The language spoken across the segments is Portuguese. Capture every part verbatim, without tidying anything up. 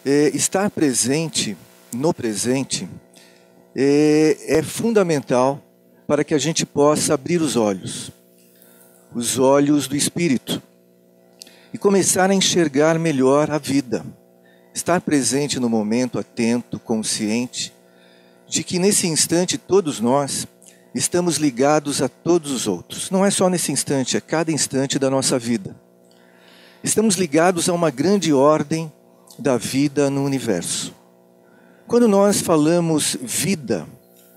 É, estar presente no presente é, é fundamental para que a gente possa abrir os olhos, os olhos do Espírito, e começar a enxergar melhor a vida. Estar presente no momento, atento, consciente, de que nesse instante todos nós estamos ligados a todos os outros. Não é só nesse instante, é cada instante da nossa vida. Estamos ligados a uma grande ordem da vida no universo. Quando nós falamos vida,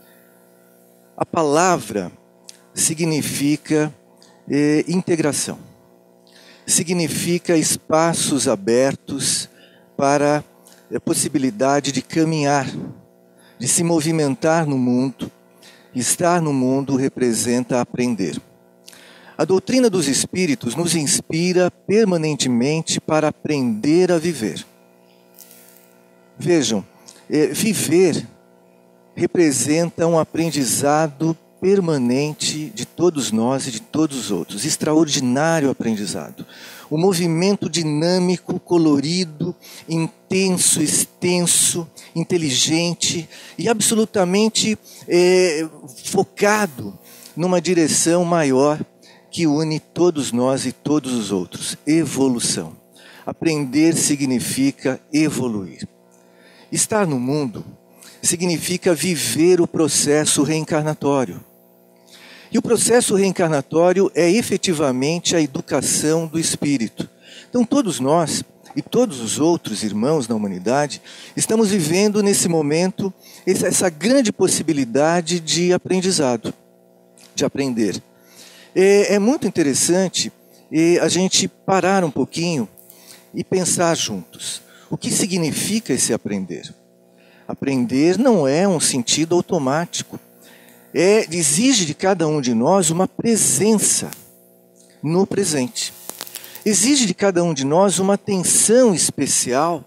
a palavra significa eh, integração. Significa espaços abertos para a possibilidade de caminhar, de se movimentar no mundo. Estar no mundo representa aprender. A doutrina dos Espíritos nos inspira permanentemente para aprender a viver. Vejam, é, viver representa um aprendizado permanente de todos nós e de todos os outros. Extraordinário aprendizado. Um movimento dinâmico, colorido, intenso, extenso, inteligente e absolutamente é, focado numa direção maior que une todos nós e todos os outros. Evolução. Aprender significa evoluir. Estar no mundo significa viver o processo reencarnatório. E o processo reencarnatório é efetivamente a educação do espírito. Então todos nós e todos os outros irmãos da humanidade estamos vivendo nesse momento essa grande possibilidade de aprendizado, de aprender. É, é muito interessante a gente parar um pouquinho e pensar juntos. O que significa esse aprender? Aprender não é um sentido automático. É, exige de cada um de nós uma presença no presente. Exige de cada um de nós uma atenção especial,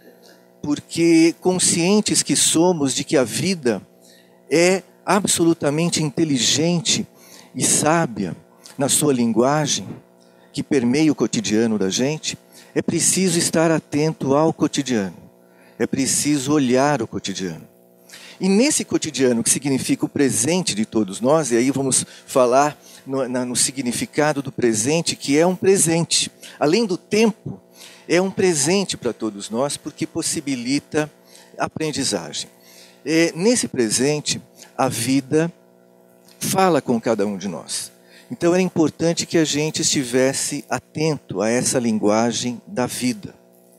porque conscientes que somos de que a vida é absolutamente inteligente e sábia na sua linguagem, que permeia o cotidiano da gente, é preciso estar atento ao cotidiano. É preciso olhar o cotidiano. E nesse cotidiano, que significa o presente de todos nós, e aí vamos falar no, na, no significado do presente, que é um presente. Além do tempo, é um presente para todos nós, porque possibilita aprendizagem. É, nesse presente, a vida fala com cada um de nós. Então era importante que a gente estivesse atento a essa linguagem da vida,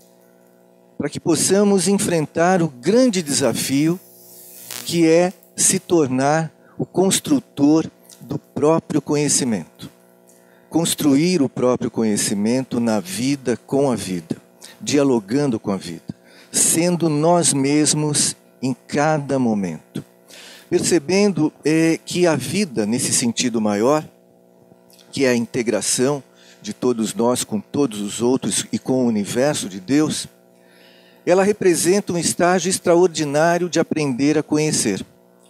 para que possamos enfrentar o grande desafio que é se tornar o construtor do próprio conhecimento. Construir o próprio conhecimento na vida, com a vida, dialogando com a vida, sendo nós mesmos em cada momento. Percebendo é, que a vida, nesse sentido maior, que é a integração de todos nós com todos os outros e com o universo de Deus, ela representa um estágio extraordinário de aprender a conhecer.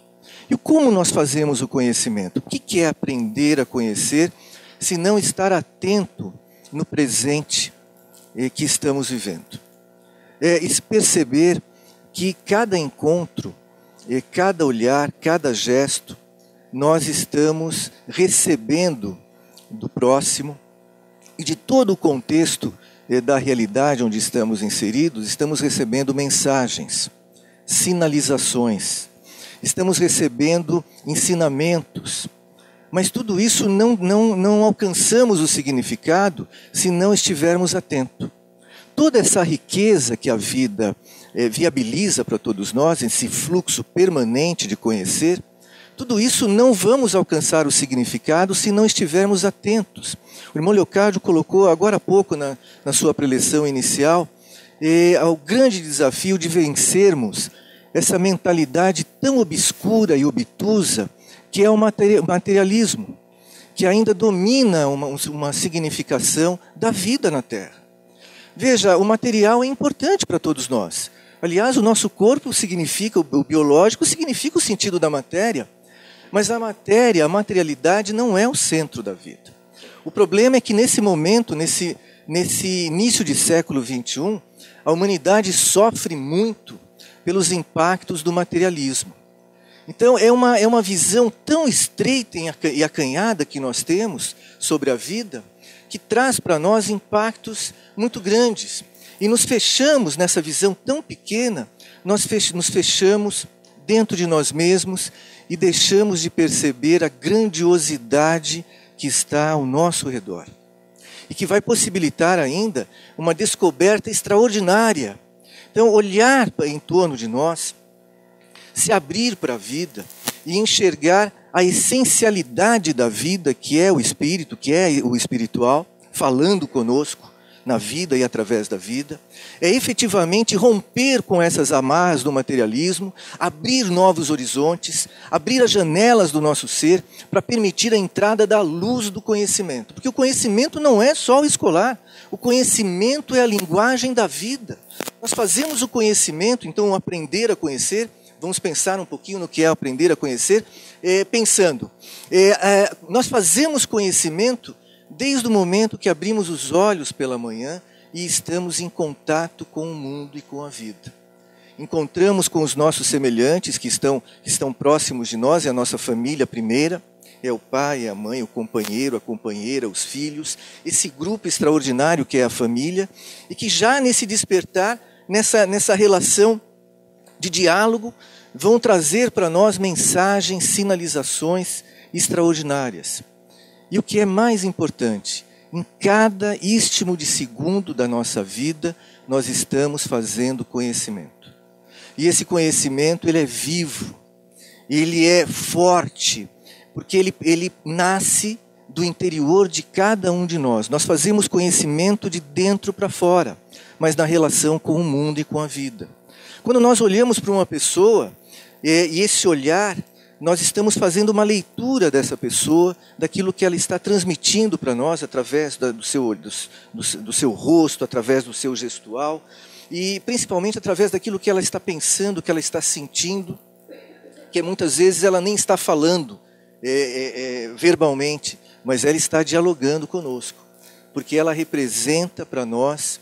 E como nós fazemos o conhecimento? O que é aprender a conhecer, se não estar atento no presente que estamos vivendo? É perceber que cada encontro, cada olhar, cada gesto, nós estamos recebendo do próximo e de todo o contexto da realidade onde estamos inseridos, estamos recebendo mensagens, sinalizações, estamos recebendo ensinamentos, mas tudo isso não, não, não alcançamos o significado se não estivermos atentos. Toda essa riqueza que a vida eh, viabiliza para todos nós, esse fluxo permanente de conhecer, tudo isso não vamos alcançar o significado se não estivermos atentos. O irmão Leocádio colocou agora há pouco na, na sua preleção inicial eh, ao grande desafio de vencermos essa mentalidade tão obscura e obtusa que é o materialismo, que ainda domina uma, uma significação da vida na Terra. Veja, o material é importante para todos nós. Aliás, o nosso corpo significa, o biológico significa o sentido da matéria, mas a matéria, a materialidade não é o centro da vida. O problema é que nesse momento, nesse, nesse início de século vinte e um, a humanidade sofre muito pelos impactos do materialismo. Então, é uma, é uma visão tão estreita e acanhada que nós temos sobre a vida, que traz para nós impactos muito grandes. E nos fechamos nessa visão tão pequena, nós fech- nos fechamos dentro de nós mesmos e deixamos de perceber a grandiosidade que está ao nosso redor. E que vai possibilitar ainda uma descoberta extraordinária. Então, olhar em torno de nós, se abrir para a vida e enxergar a essencialidade da vida, que é o Espírito, que é o espiritual, falando conosco na vida e através da vida, é efetivamente romper com essas amarras do materialismo, abrir novos horizontes, abrir as janelas do nosso ser para permitir a entrada da luz do conhecimento. Porque o conhecimento não é só o escolar, o conhecimento é a linguagem da vida. Nós fazemos o conhecimento, então o aprender a conhecer, vamos pensar um pouquinho no que é aprender a conhecer, é, pensando, é, é, nós fazemos conhecimento desde o momento que abrimos os olhos pela manhã e estamos em contato com o mundo e com a vida. Encontramos com os nossos semelhantes que estão, que estão próximos de nós, é a nossa família primeira, é o pai, é a mãe, o companheiro, a companheira, os filhos, esse grupo extraordinário que é a família, e que já nesse despertar, nessa, nessa relação de diálogo, vão trazer para nós mensagens, sinalizações extraordinárias. E o que é mais importante, em cada istmo de segundo da nossa vida, nós estamos fazendo conhecimento. E esse conhecimento, ele é vivo, ele é forte, porque ele, ele nasce do interior de cada um de nós. Nós fazemos conhecimento de dentro para fora, mas na relação com o mundo e com a vida. Quando nós olhamos para uma pessoa, e esse olhar, nós estamos fazendo uma leitura dessa pessoa, daquilo que ela está transmitindo para nós, através do seu, do, do seu rosto, através do seu gestual, e principalmente através daquilo que ela está pensando, que ela está sentindo, que muitas vezes ela nem está falando é, é, é, verbalmente, mas ela está dialogando conosco, porque ela representa para nós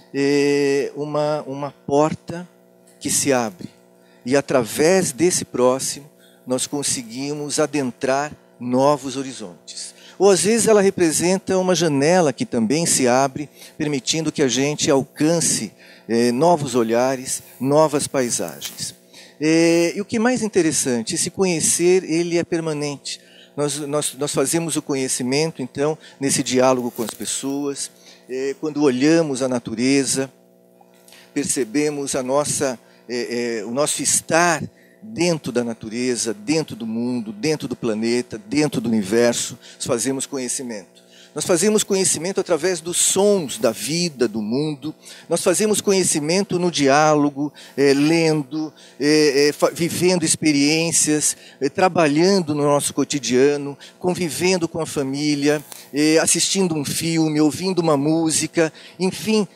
é, uma, uma porta que se abre, e através desse próximo, nós conseguimos adentrar novos horizontes. Ou às vezes ela representa uma janela que também se abre, permitindo que a gente alcance eh, novos olhares, novas paisagens. Eh, e o que é mais interessante, esse conhecer, ele é permanente. Nós, nós, nós fazemos o conhecimento, então, nesse diálogo com as pessoas, eh, quando olhamos a natureza, percebemos a nossa, eh, eh, o nosso estar dentro da natureza, dentro do mundo, dentro do planeta, dentro do universo, nós fazemos conhecimento. Nós fazemos conhecimento através dos sons da vida, do mundo. Nós fazemos conhecimento no diálogo, é, lendo, é, é, vivendo experiências, é, trabalhando no nosso cotidiano, convivendo com a família, é, assistindo um filme, ouvindo uma música, enfim,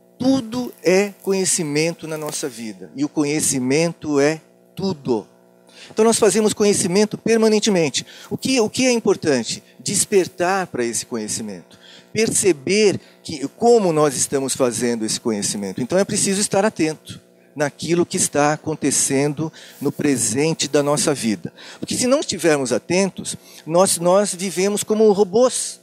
tudo é conhecimento na nossa vida. E o conhecimento é tudo. Então nós fazemos conhecimento permanentemente. O que, o que é importante? Despertar para esse conhecimento. Perceber que, como nós estamos fazendo esse conhecimento. Então é preciso estar atento naquilo que está acontecendo no presente da nossa vida. Porque se não estivermos atentos, nós, nós vivemos como robôs,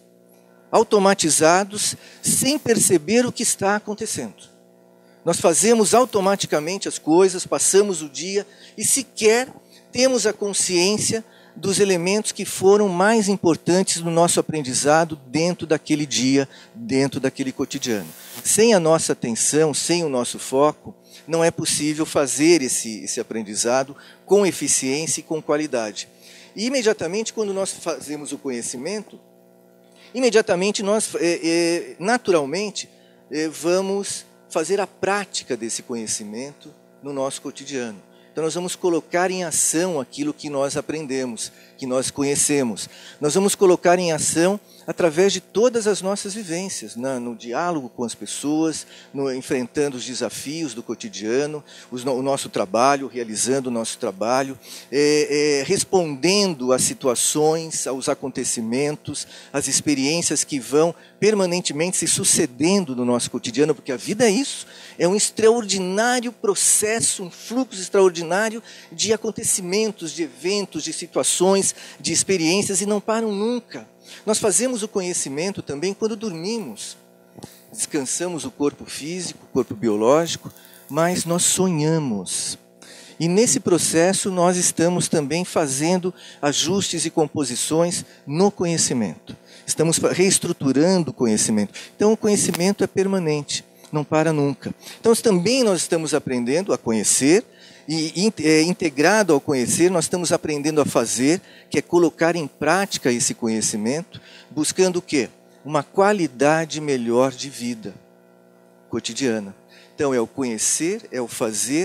automatizados, sem perceber o que está acontecendo. Nós fazemos automaticamente as coisas, passamos o dia e sequer temos a consciência dos elementos que foram mais importantes no nosso aprendizado dentro daquele dia, dentro daquele cotidiano. Sem a nossa atenção, sem o nosso foco, não é possível fazer esse, esse aprendizado com eficiência e com qualidade. E imediatamente, quando nós fazemos o conhecimento, imediatamente nós, é, é, naturalmente, é, vamos fazer a prática desse conhecimento no nosso cotidiano. Então nós vamos colocar em ação aquilo que nós aprendemos, que nós conhecemos. Nós vamos colocar em ação através de todas as nossas vivências, na, no diálogo com as pessoas, no, enfrentando os desafios do cotidiano, os, o nosso trabalho, realizando o nosso trabalho, é, é, respondendo às situações, aos acontecimentos, às experiências que vão permanentemente se sucedendo no nosso cotidiano, porque a vida é isso, é um extraordinário processo, um fluxo extraordinário de acontecimentos, de eventos, de situações, de experiências, e não param nunca. Nós fazemos o conhecimento também quando dormimos. Descansamos o corpo físico, o corpo biológico, mas nós sonhamos. E nesse processo nós estamos também fazendo ajustes e composições no conhecimento. Estamos reestruturando o conhecimento. Então o conhecimento é permanente, não para nunca. Então também nós estamos aprendendo a conhecer, e é, integrado ao conhecer, nós estamos aprendendo a fazer, que é colocar em prática esse conhecimento, buscando o quê? Uma qualidade melhor de vida cotidiana. Então é o conhecer, é o fazer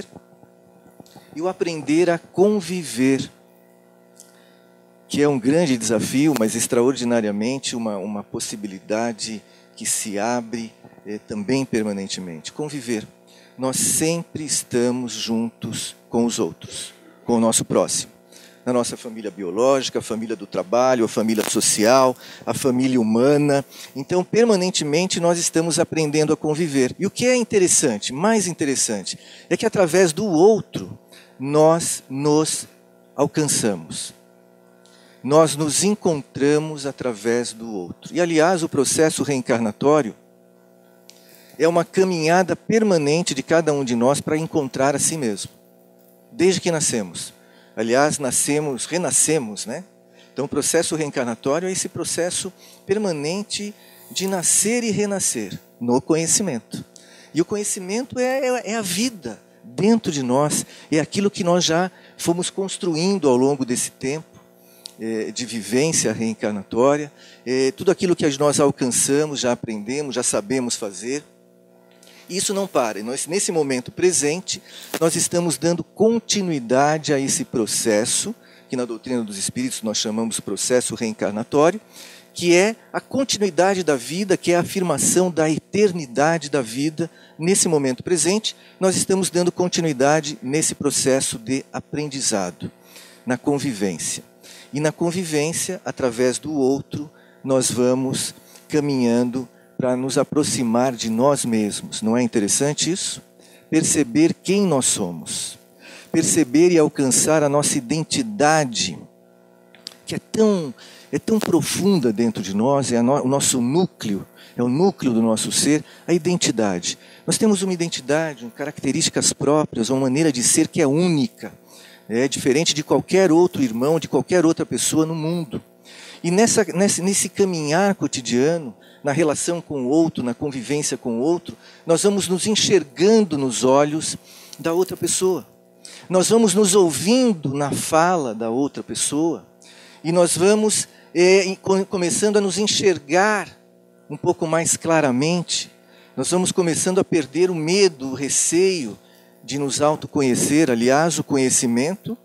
e o aprender a conviver, que é um grande desafio, mas extraordinariamente uma, uma possibilidade que se abre é, também permanentemente. Conviver. Nós sempre estamos juntos com os outros, com o nosso próximo. Na nossa família biológica, a família do trabalho, a família social, a família humana. Então, permanentemente, nós estamos aprendendo a conviver. E o que é interessante, mais interessante, é que através do outro, nós nos alcançamos. Nós nos encontramos através do outro. E, aliás, o processo reencarnatório é uma caminhada permanente de cada um de nós para encontrar a si mesmo, desde que nascemos. Aliás, nascemos, renascemos, né? Então o processo reencarnatório é esse processo permanente de nascer e renascer no conhecimento. E o conhecimento é, é, é a vida dentro de nós, é aquilo que nós já fomos construindo ao longo desse tempo, é, de vivência reencarnatória, é, tudo aquilo que nós alcançamos, já aprendemos, já sabemos fazer. Isso não para. Nós, nesse momento presente, nós estamos dando continuidade a esse processo, que na doutrina dos espíritos nós chamamos de processo reencarnatório, que é a continuidade da vida, que é a afirmação da eternidade da vida. Nesse momento presente, nós estamos dando continuidade nesse processo de aprendizado, na convivência. E na convivência, através do outro, nós vamos caminhando para nos aproximar de nós mesmos. Não é interessante isso? Perceber quem nós somos. Perceber e alcançar a nossa identidade, que é tão, é tão profunda dentro de nós, é no, o nosso núcleo, é o núcleo do nosso ser, a identidade. Nós temos uma identidade, características próprias, uma maneira de ser que é única, é diferente de qualquer outro irmão, de qualquer outra pessoa no mundo. E nessa, nesse, nesse caminhar cotidiano, na relação com o outro, na convivência com o outro, nós vamos nos enxergando nos olhos da outra pessoa. Nós vamos nos ouvindo na fala da outra pessoa. E nós vamos é, começando a nos enxergar um pouco mais claramente. Nós vamos começando a perder o medo, o receio de nos autoconhecer. Aliás, o conhecimento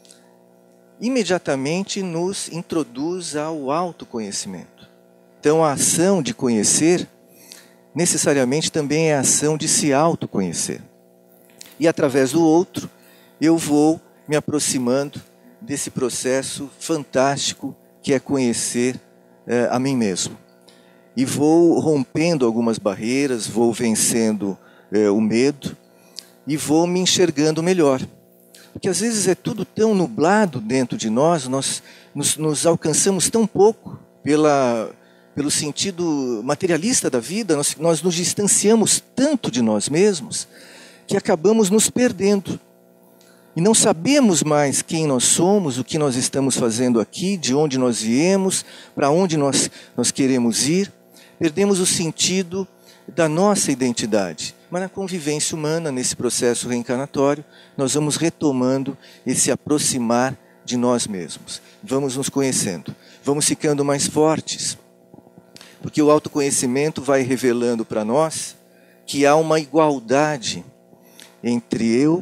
imediatamente nos introduz ao autoconhecimento. Então, a ação de conhecer, necessariamente também é a ação de se autoconhecer. E através do outro, eu vou me aproximando desse processo fantástico que é conhecer é, a mim mesmo. E vou rompendo algumas barreiras, vou vencendo é, o medo e vou me enxergando melhor. Porque às vezes é tudo tão nublado dentro de nós, nós nos, nos alcançamos tão pouco pela... pelo sentido materialista da vida, nós, nós nos distanciamos tanto de nós mesmos, que acabamos nos perdendo. E não sabemos mais quem nós somos, o que nós estamos fazendo aqui, de onde nós viemos, para onde nós, nós queremos ir. Perdemos o sentido da nossa identidade. Mas na convivência humana, nesse processo reencarnatório, nós vamos retomando esse aproximar de nós mesmos. Vamos nos conhecendo, vamos ficando mais fortes. Porque o autoconhecimento vai revelando para nós que há uma igualdade entre eu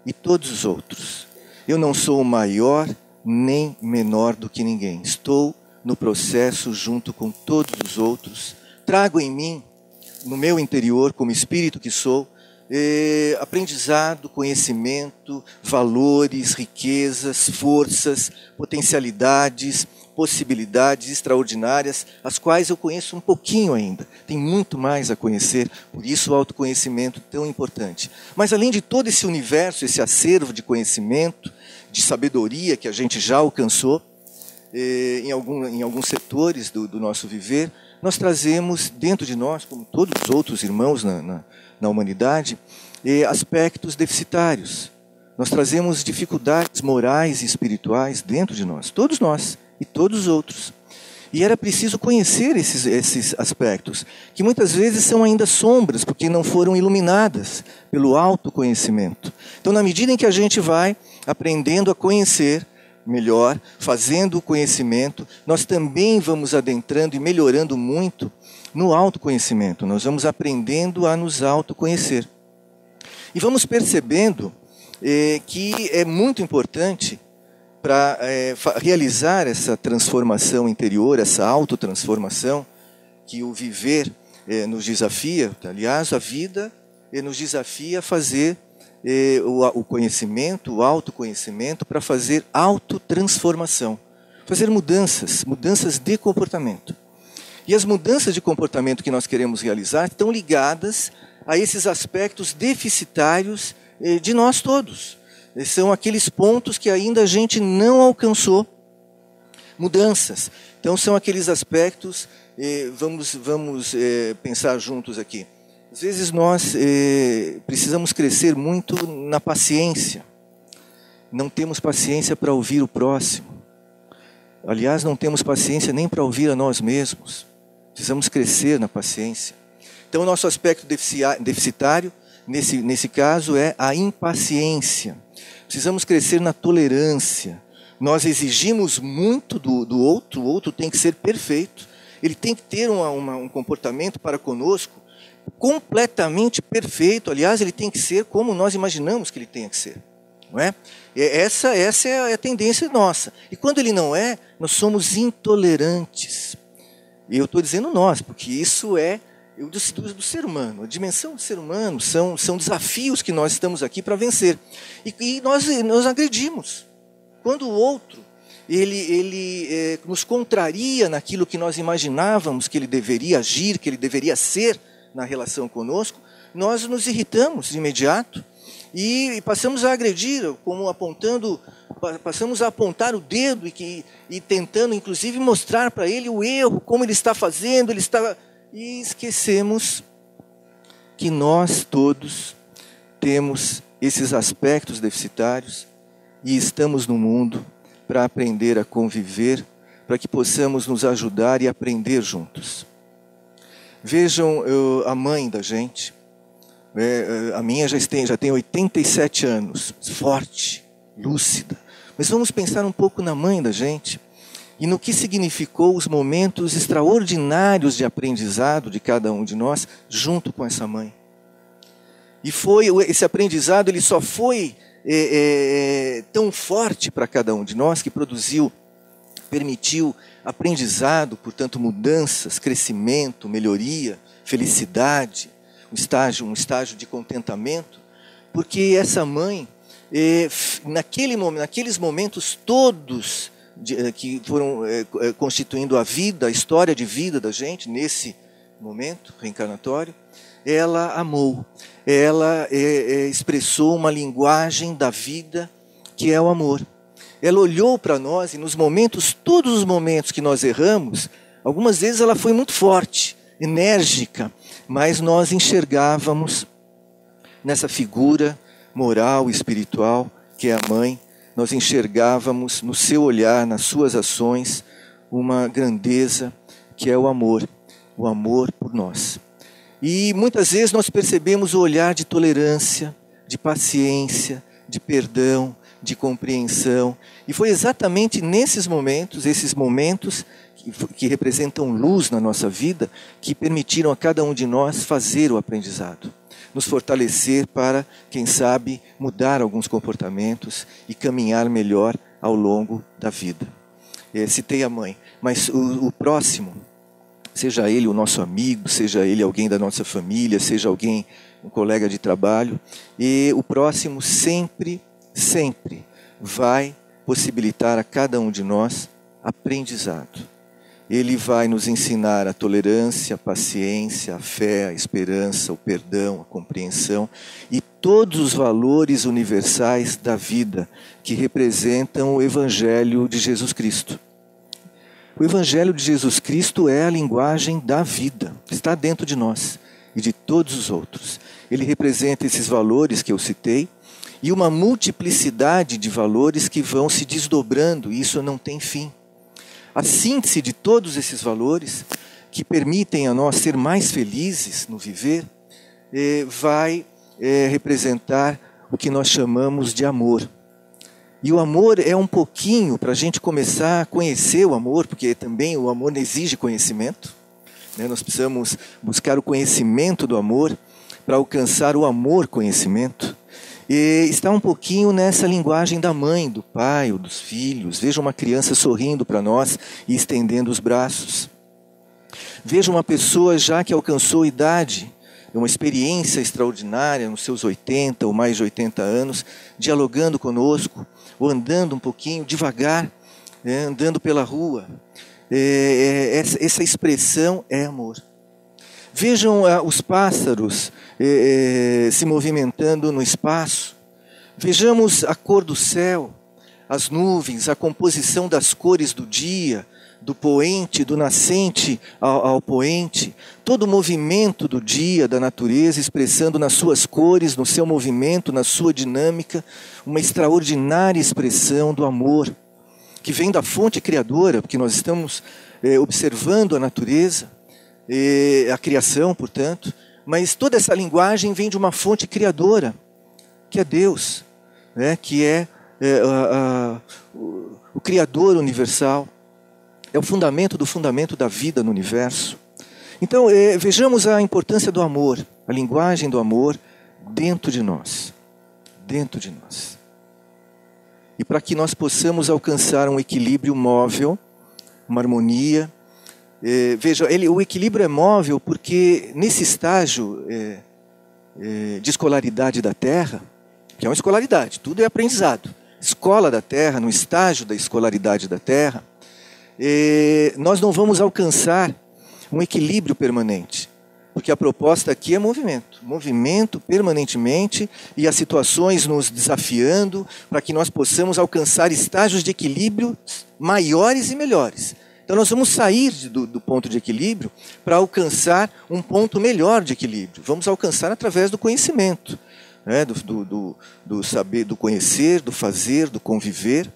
e todos os outros. Eu não sou maior nem menor do que ninguém. Estou no processo junto com todos os outros. Trago em mim, no meu interior, como espírito que sou, eh, aprendizado, conhecimento, valores, riquezas, forças, potencialidades, possibilidades extraordinárias, as quais eu conheço um pouquinho ainda. Tem muito mais a conhecer, por isso o autoconhecimento tão importante. Mas além de todo esse universo, esse acervo de conhecimento, de sabedoria que a gente já alcançou, eh, em, algum, em alguns setores do, do nosso viver, nós trazemos dentro de nós, como todos os outros irmãos na, na, na humanidade, eh, aspectos deficitários. Nós trazemos dificuldades morais e espirituais dentro de nós, todos nós e todos os outros. E era preciso conhecer esses, esses aspectos, que muitas vezes são ainda sombras, porque não foram iluminadas pelo autoconhecimento. Então, na medida em que a gente vai aprendendo a conhecer melhor, fazendo o conhecimento, nós também vamos adentrando e melhorando muito no autoconhecimento. Nós vamos aprendendo a nos autoconhecer. E vamos percebendo eh, que é muito importante para é, realizar essa transformação interior, essa autotransformação que o viver é, nos desafia. Aliás, a vida é, nos desafia a fazer é, o, o conhecimento, o autoconhecimento, para fazer autotransformação, fazer mudanças, mudanças de comportamento. E as mudanças de comportamento que nós queremos realizar estão ligadas a esses aspectos deficitários é, de nós todos. São aqueles pontos que ainda a gente não alcançou mudanças. Então, são aqueles aspectos, eh, vamos, vamos eh, pensar juntos aqui. Às vezes nós eh, precisamos crescer muito na paciência. Não temos paciência para ouvir o próximo. Aliás, não temos paciência nem para ouvir a nós mesmos. Precisamos crescer na paciência. Então, o nosso aspecto deficitário, nesse, nesse caso, é a impaciência. Precisamos crescer na tolerância. Nós exigimos muito do, do outro, o outro tem que ser perfeito. Ele tem que ter uma, uma, um comportamento para conosco completamente perfeito. Aliás, ele tem que ser como nós imaginamos que ele tenha que ser. Não é? Essa, essa é a tendência nossa. E quando ele não é, nós somos intolerantes. E eu estou dizendo nós, porque isso é do, do, do ser humano. A dimensão do ser humano são, são desafios que nós estamos aqui para vencer. E, e nós, nós agredimos. Quando o outro ele, ele é, nos contraria naquilo que nós imaginávamos que ele deveria agir, que ele deveria ser na relação conosco, nós nos irritamos de imediato e, e passamos a agredir, como apontando, passamos a apontar o dedo e, que, e tentando, inclusive, mostrar para ele o erro, como ele está fazendo, ele está... E esquecemos que nós todos temos esses aspectos deficitários e estamos no mundo para aprender a conviver, para que possamos nos ajudar e aprender juntos. Vejam eu, a mãe da gente, é, a minha já tem, já tem oitenta e sete anos, forte, lúcida. Mas vamos pensar um pouco na mãe da gente. E no que significou os momentos extraordinários de aprendizado de cada um de nós, junto com essa mãe. E foi esse aprendizado, ele só foi é, é, tão forte para cada um de nós, que produziu, permitiu aprendizado, portanto mudanças, crescimento, melhoria, felicidade, um estágio, um estágio de contentamento, porque essa mãe, é, naquele momento, naqueles momentos todos, De, que foram é, constituindo a vida, a história de vida da gente, nesse momento reencarnatório, ela amou, ela é, é, expressou uma linguagem da vida que é o amor. Ela olhou para nós e nos momentos, todos os momentos que nós erramos, algumas vezes ela foi muito forte, enérgica, mas nós enxergávamos nessa figura moral e espiritual que é a mãe, nós enxergávamos no seu olhar, nas suas ações, uma grandeza que é o amor, o amor por nós. E muitas vezes nós percebemos o olhar de tolerância, de paciência, de perdão, de compreensão. E foi exatamente nesses momentos, esses momentos que, que representam luz na nossa vida, que permitiram a cada um de nós fazer o aprendizado. nos fortalecer para, quem sabe, mudar alguns comportamentos e caminhar melhor ao longo da vida. É, citei a mãe, mas o, o próximo, seja ele o nosso amigo, seja ele alguém da nossa família, seja alguém, um colega de trabalho, e o próximo sempre, sempre vai possibilitar a cada um de nós aprendizado. Ele vai nos ensinar a tolerância, a paciência, a fé, a esperança, o perdão, a compreensão e todos os valores universais da vida que representam o Evangelho de Jesus Cristo. O Evangelho de Jesus Cristo é a linguagem da vida, está dentro de nós e de todos os outros. Ele representa esses valores que eu citei e uma multiplicidade de valores que vão se desdobrando, e isso não tem fim. A síntese de todos esses valores, que permitem a nós ser mais felizes no viver, eh, vai eh, representar o que nós chamamos de amor. E o amor é um pouquinho para a gente começar a conhecer o amor, porque também o amor exige conhecimento, né? Nós precisamos buscar o conhecimento do amor para alcançar o amor-conhecimento. E está um pouquinho nessa linguagem da mãe, do pai ou dos filhos. Veja uma criança sorrindo para nós e estendendo os braços. Veja uma pessoa já que alcançou idade, uma experiência extraordinária nos seus oitenta ou mais de oitenta anos, dialogando conosco, ou andando um pouquinho devagar, né, andando pela rua. É, é, essa, essa expressão é amor. Vejam ah, os pássaros eh, eh, se movimentando no espaço. Vejamos a cor do céu, as nuvens, a composição das cores do dia, do poente, do nascente ao, ao poente. Todo o movimento do dia, da natureza, expressando nas suas cores, no seu movimento, na sua dinâmica, uma extraordinária expressão do amor, que vem da fonte criadora, porque nós estamos eh, observando a natureza, a criação, portanto, mas toda essa linguagem vem de uma fonte criadora, que é Deus, né? Que é, é a, a, o, o Criador universal, é o fundamento do fundamento da vida no universo. Então, é, vejamos a importância do amor, a linguagem do amor dentro de nós, dentro de nós. E para que nós possamos alcançar um equilíbrio móvel, uma harmonia. É, veja, ele, o equilíbrio é móvel porque nesse estágio é, é, de escolaridade da Terra, que é uma escolaridade, tudo é aprendizado, escola da Terra, no estágio da escolaridade da Terra, é, nós não vamos alcançar um equilíbrio permanente, porque a proposta aqui é movimento, movimento permanentemente e as situações nos desafiando para que nós possamos alcançar estágios de equilíbrio maiores e melhores. Então nós vamos sair do, do ponto de equilíbrio para alcançar um ponto melhor de equilíbrio. Vamos alcançar através do conhecimento, né? do, do, do, do saber, do conhecer, do fazer, do conviver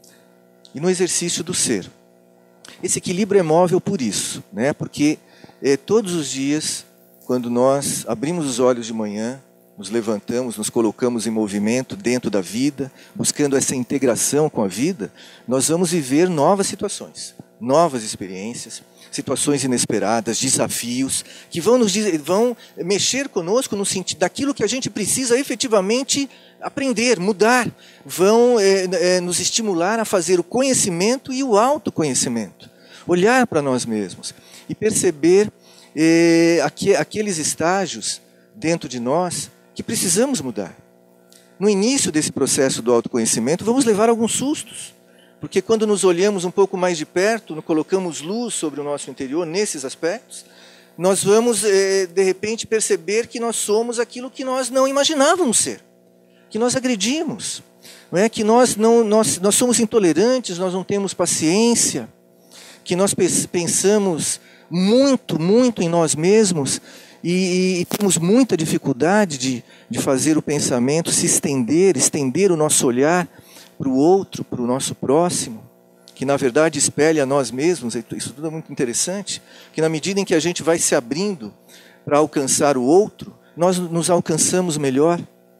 e no exercício do ser. Esse equilíbrio é móvel por isso, né? Porque é, todos os dias, quando nós abrimos os olhos de manhã, nos levantamos, nos colocamos em movimento dentro da vida, buscando essa integração com a vida, nós vamos viver novas situações, novas experiências, situações inesperadas, desafios, que vão, nos, vão mexer conosco no sentido daquilo que a gente precisa efetivamente aprender, mudar, vão é, é, nos estimular a fazer o conhecimento e o autoconhecimento, olhar para nós mesmos e perceber é, aqu aqueles estágios dentro de nós que precisamos mudar. No início desse processo do autoconhecimento, vamos levar alguns sustos, porque quando nos olhamos um pouco mais de perto, colocamos luz sobre o nosso interior nesses aspectos, nós vamos, de repente, perceber que nós somos aquilo que nós não imaginávamos ser, que nós agredimos, não é? Que nós, não, nós, nós somos intolerantes, nós não temos paciência, que nós pensamos muito, muito em nós mesmos, E, e temos muita dificuldade de, de fazer o pensamento se estender, estender o nosso olhar para o outro, para o nosso próximo, que na verdade espelha a nós mesmos. Isso tudo é muito interessante, que na medida em que a gente vai se abrindo para alcançar o outro, nós nos alcançamos melhor.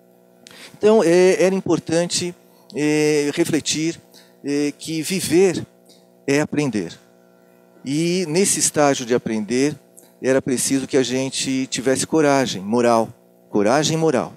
Então é, era importante é, refletir é, que viver é aprender. E nesse estágio de aprender, era preciso que a gente tivesse coragem moral, coragem moral,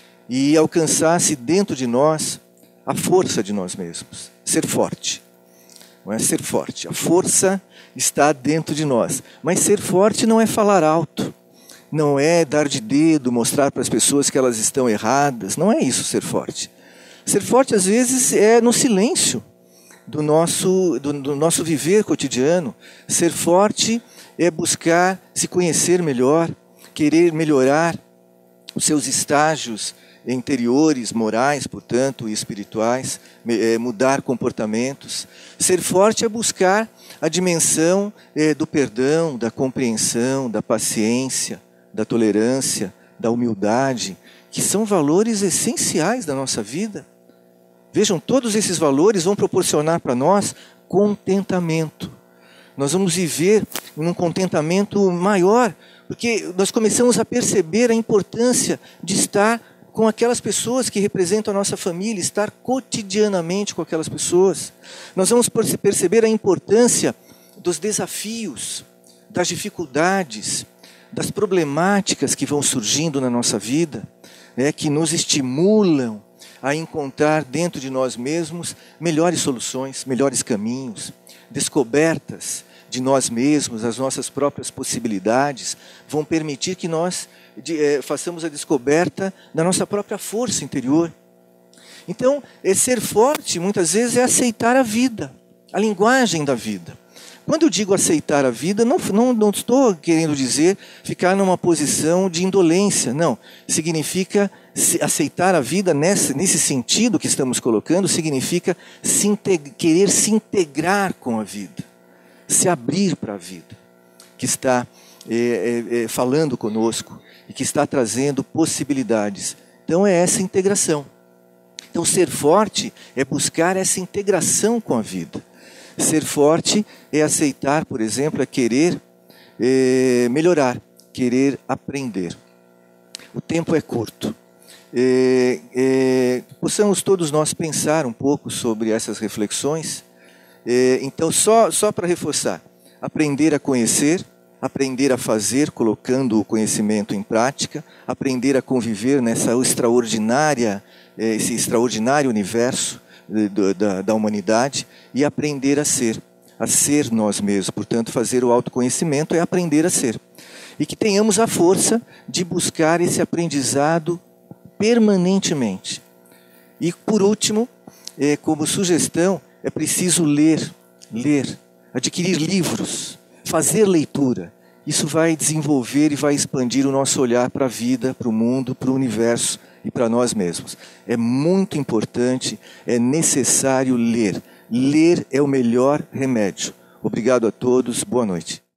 e alcançasse dentro de nós a força de nós mesmos, ser forte. Não é ser forte, a força está dentro de nós, mas ser forte não é falar alto, não é dar de dedo, mostrar para as pessoas que elas estão erradas, não é isso ser forte. Ser forte às vezes é no silêncio do nosso, do, do nosso viver cotidiano. Ser forte é buscar se conhecer melhor, querer melhorar os seus estágios interiores, morais, portanto, e espirituais, é, mudar comportamentos. Ser forte é buscar a dimensão é, do perdão, da compreensão, da paciência, da tolerância, da humildade, que são valores essenciais da nossa vida. Vejam, todos esses valores vão proporcionar para nós contentamento. Nós vamos viver num contentamento maior, porque nós começamos a perceber a importância de estar com aquelas pessoas que representam a nossa família, estar cotidianamente com aquelas pessoas. Nós vamos perceber a importância dos desafios, das dificuldades, das problemáticas que vão surgindo na nossa vida, né, que nos estimulam a encontrar dentro de nós mesmos melhores soluções, melhores caminhos, descobertas de nós mesmos, as nossas próprias possibilidades, vão permitir que nós de, é, façamos a descoberta da nossa própria força interior. Então, é ser forte, muitas vezes, é aceitar a vida, a linguagem da vida. Quando eu digo aceitar a vida, não, não, não estou querendo dizer ficar numa posição de indolência, não. Significa aceitar a vida nesse, nesse sentido que estamos colocando, significa se integ- querer se integrar com a vida, se abrir para a vida, que está é, é, é, falando conosco e que está trazendo possibilidades. Então é essa integração. Então ser forte é buscar essa integração com a vida. Ser forte é aceitar, por exemplo, é querer é, melhorar, querer aprender. O tempo é curto. É, é, possamos todos nós pensar um pouco sobre essas reflexões. É, então, só, só para reforçar, aprender a conhecer, aprender a fazer, colocando o conhecimento em prática, aprender a conviver nessa extraordinária, é, esse extraordinário universo Da, da humanidade, e aprender a ser, a ser nós mesmos. Portanto, fazer o autoconhecimento é aprender a ser. E que tenhamos a força de buscar esse aprendizado permanentemente. E, por último, é, como sugestão, é preciso ler, ler, adquirir livros, fazer leitura. Isso vai desenvolver e vai expandir o nosso olhar para a vida, para o mundo, para o universo e para nós mesmos. É muito importante, é necessário ler. Ler é o melhor remédio. Obrigado a todos, boa noite.